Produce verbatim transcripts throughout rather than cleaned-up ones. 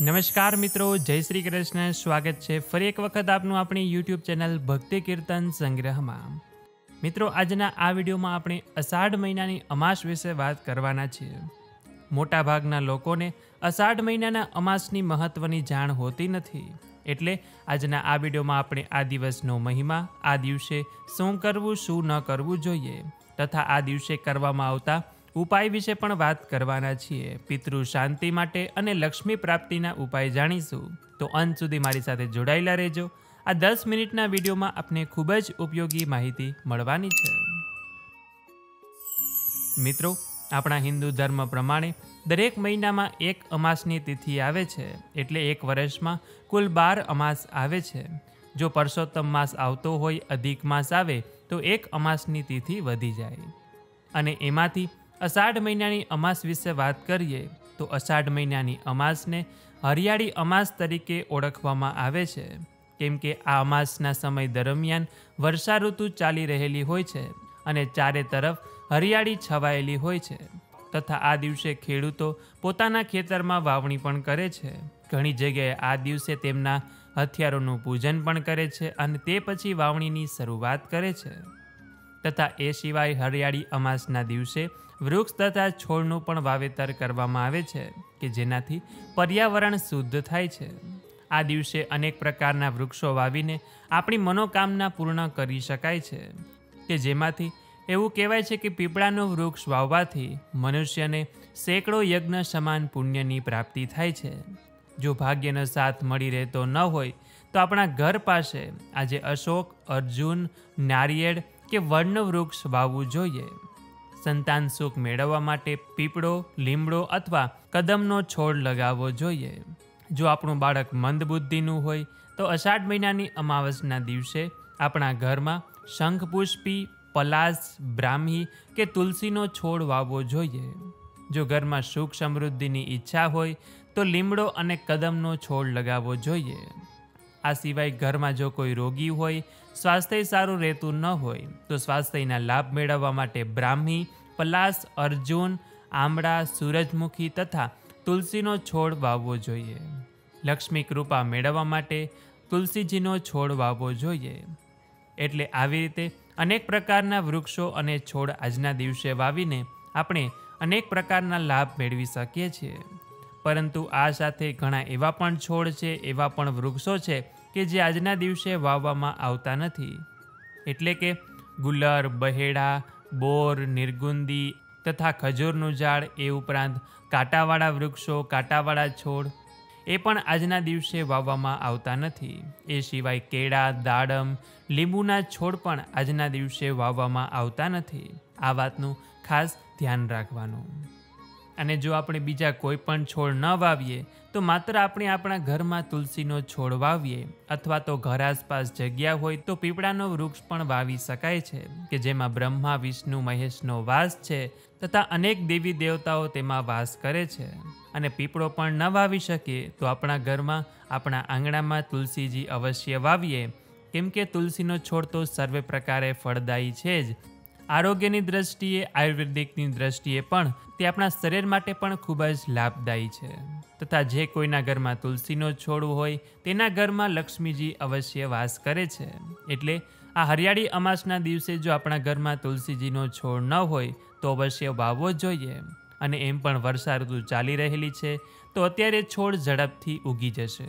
નમસ્કાર મિત્રો, જય શ્રી કૃષ્ણ. સ્વાગત છે ફરી એક વખત આપનું આપણી યુટ્યુબ ચેનલ ભક્તિ કીર્તન સંગ્રહમાં. મિત્રો, આજના આ વિડીયોમાં આપણે અષાઢ મહિનાની અમાસ વિશે વાત કરવાના છીએ. મોટાભાગના લોકોને અષાઢ મહિનાના અમાસની મહત્વની જાણ હોતી નથી, એટલે આજના આ વિડીયોમાં આપણે આ દિવસનો મહિમા, આ દિવસે શું કરવું શું ન કરવું જોઈએ તથા આ દિવસે કરવામાં આવતા ઉપાય વિશે પણ વાત કરવાના છીએ. પિતૃ શાંતિ માટે અને લક્ષ્મી પ્રાપ્તિના ઉપાય જાણીશું, તો અંત સુધી મારી સાથે જોડાયેલા રહેજો. આ દસ મિનિટના વિડીયોમાં આપને ખૂબ જ ઉપયોગી માહિતી મળવાની છે. મિત્રો, આપણા હિન્દુ ધર્મ પ્રમાણે દરેક મહિનામાં એક અમાસની તિથિ આવે છે, એટલે એક વર્ષમાં કુલ બાર અમાસ આવે છે. જો પરસોત્તમ માસ આવતો હોય, અધિક માસ આવે તો એક અમાસની તિથિ વધી જાય. અને એમાંથી અષાઢ મહિનાની અમાસ વિશે વાત કરીએ તો અષાઢ મહિનાની અમાસને હરિયાળી અમાસ તરીકે ઓળખવામાં આવે છે, કેમ કે આ અમાસના સમય દરમિયાન વર્ષા ઋતુ ચાલી રહેલી હોય છે અને ચારે તરફ હરિયાળી છવાયેલી હોય છે. તથા આ દિવસે ખેડૂતો પોતાના ખેતરમાં વાવણી પણ કરે છે. ઘણી જગ્યાએ આ દિવસે તેમના હથિયારોનું પૂજન પણ કરે છે અને તે પછી વાવણીની શરૂઆત કરે છે. તથા એ સિવાય હરિયાળી અમાસના દિવસે વૃક્ષ તથા છોડનું પણ વાવેતર કરવામાં આવે છે, કે જેનાથી પર્યાવરણ શુદ્ધ થાય છે. આ દિવસે અનેક પ્રકારના વૃક્ષો વાવીને આપણી મનોકામના પૂર્ણ કરી શકાય છે, કે જેમાંથી એવું કહેવાય છે કે પીપળાનું વૃક્ષ વાવવાથી મનુષ્યને સેંકડો યજ્ઞ સમાન પુણ્યની પ્રાપ્તિ થાય છે. જો ભાગ્યનો સાથ મળી રહેતો ન હોય તો આપણા ઘર પાસે આજે અશોક, અર્જુન, નારિયેળ કે વડનું વૃક્ષ વાવવું જોઈએ. સંતાન સુખ મેળવવા માટે પીપળો, લીમડો અથવા કદમનો છોડ લગાવવો જોઈએ. જો આપણું બાળક મંદબુદ્ધિનું હોય તો અષાઢ મહિનાની અમાવસના દિવસે આપણા ઘરમાં શંખપુષ્પી, પલાસ, બ્રાહ્મી કે તુલસીનો છોડ વાવવો જોઈએ. જો ઘરમાં સુખ સમૃદ્ધિની ઈચ્છા હોય તો લીમડો અને કદમનો છોડ લગાવવો જોઈએ. આ સિવાય ઘરમાં જો કોઈ રોગી હોય, સ્વાસ્થ્ય સારું રહેતું ન હોય તો સ્વાસ્થ્યના લાભ મેળવવા માટે બ્રાહ્મી, પલાસ, અર્જુન, આમળા, સૂરજમુખી તથા તુલસીનો છોડ વાવવો જોઈએ. લક્ષ્મી કૃપા મેળવવા માટે તુલસીજીનો છોડ વાવવો જોઈએ. એટલે આવી રીતે અનેક પ્રકારના વૃક્ષો અને છોડ આજના દિવસે વાવીને આપણે અનેક પ્રકારના લાભ મેળવી શકીએ છીએ. પરંતુ આ સાથે ઘણા એવા પણ છોડ છે, એવા પણ વૃક્ષો છે કે જે આજના દિવસે વાવવામાં આવતા નથી. એટલે કે ગુલર, બહેડા, બોર, નિર્ગુંદી તથા ખજૂરનું ઝાડ, એ ઉપરાંત કાંટાવાળા વૃક્ષો, કાંટાવાળા છોડ એ પણ આજના દિવસે વાવવામાં આવતા નથી. એ સિવાય કેળા, દાડમ, લીંબુના છોડ પણ આજના દિવસે વાવવામાં આવતા નથી. આ વાતનું ખાસ ધ્યાન રાખવાનું. અને જો આપણે બીજા કોઈ પણ છોડ ન વાવીએ તો માત્ર આપણે આપણા ઘરમાં તુલસીનો છોડ વાવીએ, અથવા તો ઘર આસપાસ જગ્યા હોય તો પીપળાનો વૃક્ષ પણ વાવી શકાય છે, કે જેમાં બ્રહ્મા, વિષ્ણુ, મહેશનો વાસ છે તથા અનેક દેવી દેવતાઓ તેમાં વાસ કરે છે. અને પીપળો પણ ન વાવી શકીએ તો આપણા ઘરમાં, આપણા આંગણામાં તુલસીજી અવશ્ય વાવીએ, કેમ કે તુલસીનો છોડ તો સર્વે પ્રકારે ફળદાયી છે જ. આરોગ્યની દ્રષ્ટિએ, આયુર્વેદિકની દ્રષ્ટિએ પણ તે આપણા શરીર માટે પણ ખૂબ જ લાભદાયી છે. તથા જે કોઈના ઘરમાં તુલસીનો છોડ હોય તેના ઘરમાં લક્ષ્મીજી અવશ્ય વાસ કરે છે. એટલે આ હરિયાળી અમાસના દિવસે જો આપણા ઘરમાં તુલસીજીનો છોડ ન હોય તો અવશ્ય વાવવો જોઈએ. અને એમ પણ વર્ષા ઋતુ ચાલી રહેલી છે તો અત્યારે છોડ ઝડપથી ઉગી જશે.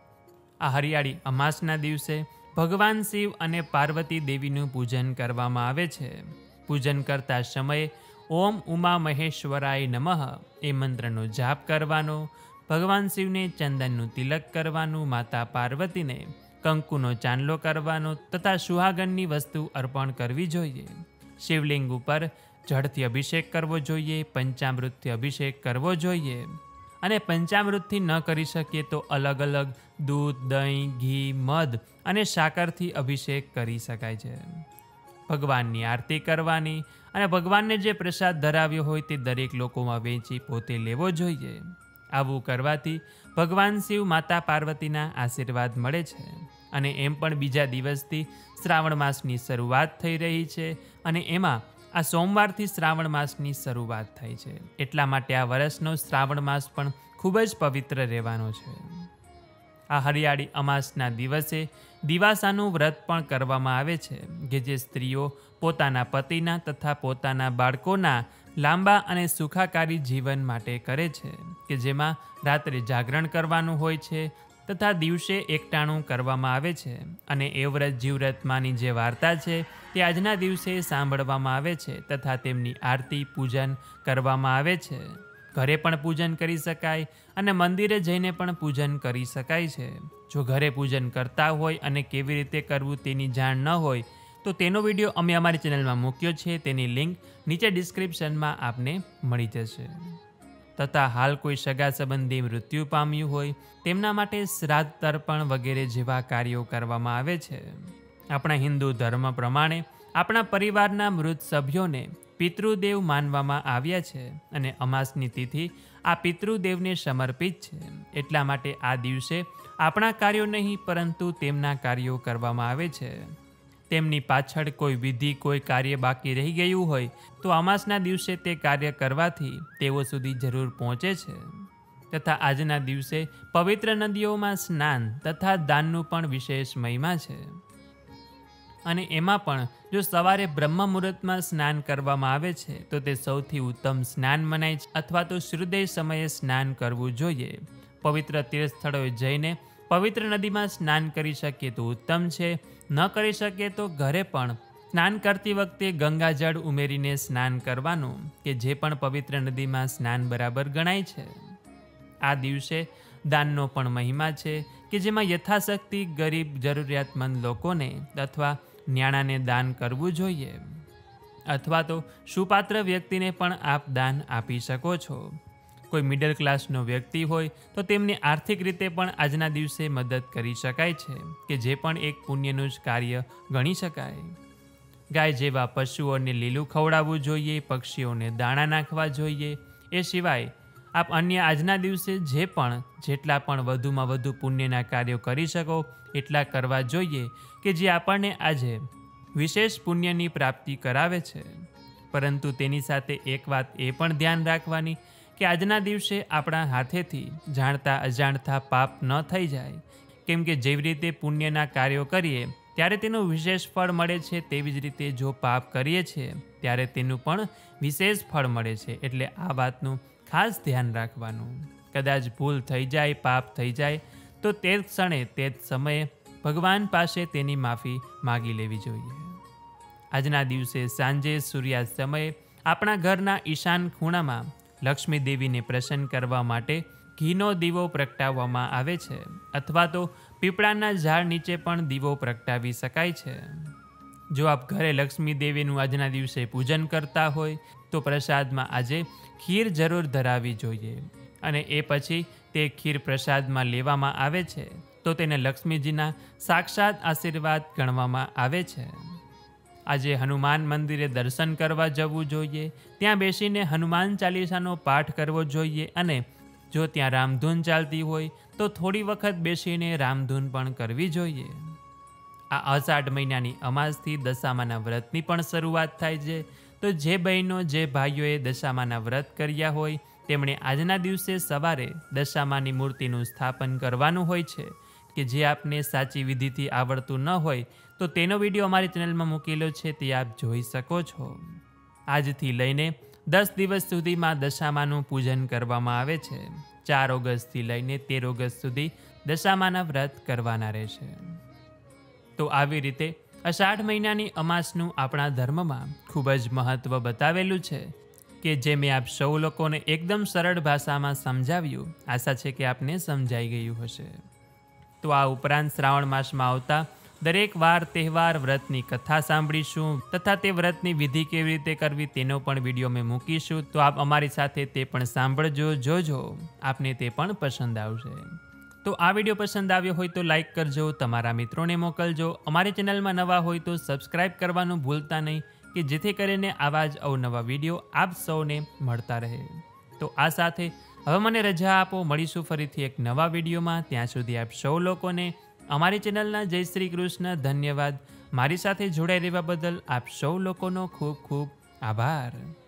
આ હરિયાળી અમાસના દિવસે ભગવાન શિવ અને પાર્વતી દેવીનું પૂજન કરવામાં આવે છે. પૂજન કરતા સમયે ઓમ ઉમા મહેશ્વરાય નમઃ એ મંત્રનો જાપ કરવાનો, ભગવાન શિવને ચંદનનું તિલક કરવાનું, માતા પાર્વતીને કંકુનો ચાંદલો કરવાનો તથા સુહાગનની વસ્તુ અર્પણ કરવી જોઈએ. શિવલિંગ ઉપર જળથી અભિષેક કરવો જોઈએ, પંચામૃતથી અભિષેક કરવો જોઈએ. અને પંચામૃતથી ન કરી શકીએ તો અલગ અલગ દૂધ, દહીં, ઘી, મધ અને સાકરથી અભિષેક કરી શકાય છે. ભગવાનની આરતી કરવાની અને ભગવાનને જે પ્રસાદ ધરાવ્યો હોય તે દરેક લોકોમાં વેચી પોતે લેવો જોઈએ. આવું કરવાથી ભગવાન શિવ, માતા પાર્વતીના આશીર્વાદ મળે છે. અને એમ પણ બીજા દિવસથી શ્રાવણ માસની શરૂઆત થઈ રહી છે અને એમાં આ સોમવારથી શ્રાવણ માસની શરૂઆત થાય છે. એટલા માટે આ વર્ષનો શ્રાવણ માસ પણ ખૂબ જ પવિત્ર રહેવાનો છે. આ હરિયાળી અમાસના દિવસે દિવાસાનું વ્રત પણ કરવામાં આવે છે, કે જે સ્ત્રીઓ પોતાના પતિના તથા પોતાના બાળકોના લાંબા અને સુખાકારી જીવન માટે કરે છે, કે જેમાં રાત્રે જાગરણ કરવાનું હોય છે તથા દિવસે એકટાણું કરવામાં આવે છે. અને એ વ્રત જીવવ્રતમાંની જે વાર્તા છે તે આજના દિવસે સાંભળવામાં આવે છે તથા તેમની આરતી પૂજન કરવામાં આવે છે. ઘરે પણ પૂજન કરી શકાય અને મંદિરે જઈને પણ પૂજન કરી શકાય છે. જો ઘરે પૂજન કરતા હોય અને કેવી રીતે કરવું તેની જાણ ન હોય તો તેનો વિડીયો અમે અમારી ચેનલમાં મૂક્યો છે, તેની લિંક નીચે ડિસ્ક્રિપ્શનમાં આપને મળી જશે. તથા હાલ કોઈ સગા સંબંધી મૃત્યુ પામ્યું હોય તેમના માટે શ્રાદ્ધ તર્પણ વગેરે જેવા કાર્યો કરવામાં આવે છે. આપણા હિન્દુ ધર્મ પ્રમાણે આપણા પરિવારના મૃત સભ્યોને પિતૃદેવ માનવામાં આવ્યા છે અને અમાસની તિથિ આ પિતૃદેવને સમર્પિત છે. એટલા માટે આ દિવસે આપણા કાર્યો નહીં પરંતુ તેમના કાર્યો કરવામાં આવે છે. તેમની પાછળ કોઈ વિધિ કોઈ કાર્ય બાકી રહી ગયું હોય તો અમાસના દિવસે તે કાર્ય કરવાથી તેઓ સુધી જરૂર પહોંચે છે. તથા આજના દિવસે પવિત્ર નદીઓમાં સ્નાન તથા દાનનું પણ વિશેષ મહિમા છે. અને એમાં પણ જો સવારે બ્રહ્મ મુહૂર્તમાં સ્નાન કરવામાં આવે છે તો તે સૌથી ઉત્તમ સ્નાન મનાય છે. અથવા તો સૂર્યોદય સમયે સ્નાન કરવું જોઈએ. પવિત્ર તીર્થ સ્થળોએ જઈને પવિત્ર નદીમાં સ્નાન કરી શકીએ તો ઉત્તમ છે. ન કરી શકીએ તો ઘરે પણ સ્નાન કરતી વખતે ગંગાજળ ઉમેરીને સ્નાન કરવાનું, કે જે પણ પવિત્ર નદીમાં સ્નાન બરાબર ગણાય છે. આ દિવસે દાનનો પણ મહિમા છે, કે જેમાં યથાશક્તિ ગરીબ જરૂરિયાતમંદ લોકોને અથવા ન્યાણાને દાન કરવું જોઈએ. અથવા તો સુપાત્ર વ્યક્તિને પણ આપ દાન આપી શકો છો. કોઈ મિડલ ક્લાસનો વ્યક્તિ હોય તો તેમની આર્થિક રીતે પણ આજના દિવસે મદદ કરી શકાય છે, કે જે પણ એક પુણ્યનું જ કાર્ય ગણી શકાય. ગાય જેવા પશુઓને લીલું ખવડાવવું જોઈએ, પક્ષીઓને દાણા નાખવા જોઈએ. એ સિવાય આપ અન્ય આજના દિવસે જે પણ જેટલા પણ વધુમાં વધુ પુણ્યના કાર્યો કરી શકો એટલા કરવા જોઈએ, કે જે આપણને આજે વિશેષ પુણ્યની પ્રાપ્તિ કરાવે છે. પરંતુ તેની સાથે એક વાત એ પણ ધ્યાન રાખવાની કે આજના દિવસે આપણા હાથેથી જાણતા અજાણતા પાપ ન થઈ જાય. કેમ કે જેવી રીતે પુણ્યના કાર્યો કરીએ ત્યારે તેનું વિશેષ ફળ મળે છે, તેવી જ રીતે જો પાપ કરીએ છીએ ત્યારે તેનું પણ વિશેષ ફળ મળે છે. એટલે આ વાતનું ખાસ ધ્યાન રાખવાનું. કદાચ ભૂલ થઈ જાય, પાપ થઈ જાય તો તે જ ક્ષણે તે જ સમયે ભગવાન પાસે તેની માફી માગી લેવી જોઈએ. આજના દિવસે સાંજે સૂર્યાસ્ત સમયે આપણા ઘરના ઈશાન ખૂણામાં લક્ષ્મી દેવીને પ્રસન્ન કરવા માટે ઘીનો દીવો પ્રગટાવવામાં આવે છે. અથવા તો પીપળાના ઝાડ નીચે પણ દીવો પ્રગટાવી શકાય છે. જો આપ ઘરે લક્ષ્મી દેવીનું આજના દિવસે પૂજન કરતા હોય તો પ્રસાદમાં આજે ખીર જરૂર ધરાવવી જોઈએ. અને એ પછી તે ખીર પ્રસાદમાં લેવામાં આવે છે તો તેને લક્ષ્મીજીના સાક્ષાત આશીર્વાદ ગણવામાં આવે છે. આજે હનુમાન મંદિરે દર્શન કરવા જવું જોઈએ. ત્યાં બેસીને હનુમાન ચાલીસાનો પાઠ કરવો જોઈએ. અને જો ત્યાં રામધૂન ચાલતી હોય તો થોડી વખત બેસીને રામધૂન પણ કરવી જોઈએ. આ અષાઢ મહિનાની અમાસથી દશામાના વ્રતની પણ શરૂઆત થાય છે. તો જે બહેનો જે ભાઈઓએ દશામાના વ્રત કર્યા હોય તેમણે આજના દિવસે સવારે દશામાની મૂર્તિનું સ્થાપન કરવાનું હોય છે, કે જે આપને સાચી વિધિથી આવડતું ન હોય તો તેનો વિડીયો અમારી ચેનલમાં મૂકેલો છે, તે આપ જોઈ શકો છો. આજથી લઈને દસ દિવસ સુધીમાં દશામાનું પૂજન કરવામાં આવે છે. ચાર ઓગસ્ટથી લઈને તેર ઓગસ્ટ સુધી દશામાના વ્રત કરવાના રહેશે. તો આવી રીતે અષાઢ મહિનાની અમાસનું આપણા ધર્મમાં ખૂબ જ મહત્ત્વ બતાવેલું છે, કે જે મેં આપ સૌ લોકોને એકદમ સરળ ભાષામાં સમજાવ્યું. આશા છે કે આપને સમજાઈ ગયું હશે. તો આ ઉપરાંત શ્રાવણ માસમાં આવતા દરેક વાર તહેવાર વ્રતની કથા સાંભળીશું તથા તે વ્રતની વિધિ કેવી રીતે કરવી તેનો પણ વિડીયો મેં મૂકીશું. તો આપ અમારી સાથે તે પણ સાંભળજો, જોજો, આપને તે પણ પસંદ આવશે. તો આ વિડીયો પસંદ આવ્યો હોય તો લાઈક કરજો, તમારા મિત્રોને મોકલજો. અમારી ચેનલમાં નવા હોય તો સબસ્ક્રાઈબ કરવાનું ભૂલતા નહીં, કે જેથી કરીને આવા જ અવનવા વિડીયો આપ સૌને મળતા રહે. તો આ સાથે હવે મને રજા આપો. મળીશું ફરીથી એક નવા વિડીયોમાં. ત્યાં સુધી આપ સૌ લોકોને અમારી ચેનલના જય શ્રી કૃષ્ણ. ધન્યવાદ. મારી સાથે જોડાઈ રહેવા બદલ આપ સૌ લોકોનો ખૂબ ખૂબ આભાર.